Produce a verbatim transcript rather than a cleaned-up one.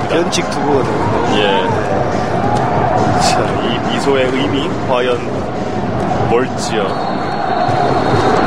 변칙 투구가 되는 예. 자, 이 미소의 의미 과연 뭘지요?